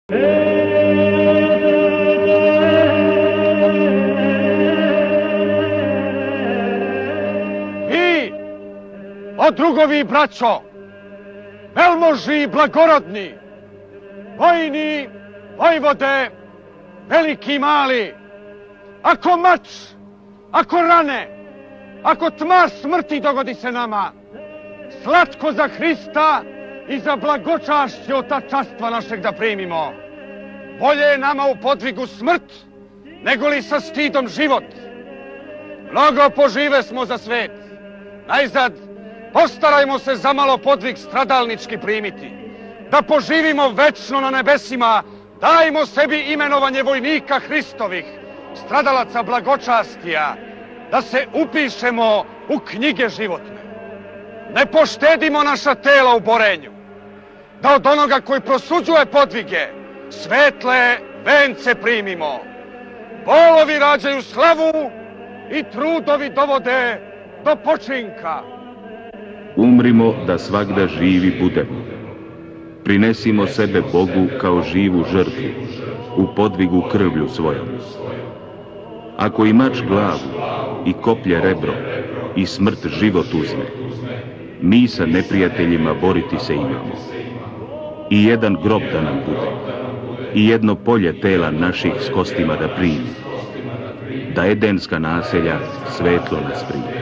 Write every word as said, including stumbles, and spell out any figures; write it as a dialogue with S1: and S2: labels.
S1: Vi, o drugovi braćo, velmoži i blagorodni, vojni, vojvode, veliki i mali, ako mač, ako rane, ako tma smrti dogodi se nama, slatko za Hrista i za blagočašće otačastva našeg da primimo. Bolje je nama u podvigu smrt, nego li sa stidom život. Mnogo požive smo za svet. Najzad, postarajmo se za malo podvig stradalnički primiti. Da poživimo večno na nebesima, dajmo sebi imenovanje vojnika Hristovih, stradalaca blagočastija, da se upišemo u knjige životne. Ne poštedimo naša tela u borenju, da od onoga koji prosuđuje podvige svetle vence primimo. Bolovi rađaju slavu i trudovi dovode do počinka.
S2: Umrimo da svagda živi budemo. Prinesimo sebe Bogu kao živu žrtvu, u podvigu krvlju svojom. Ako i mač glavu, i koplje rebro, i smrt život uzme, mi sa neprijateljima boriti se imamo. I jedan grob da nam bude, i jedno polje tela naših s kostima da primi, da edenska naselja svetlo nas primi.